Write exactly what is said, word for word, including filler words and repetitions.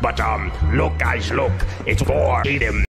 but um, look guys, look, it's for them.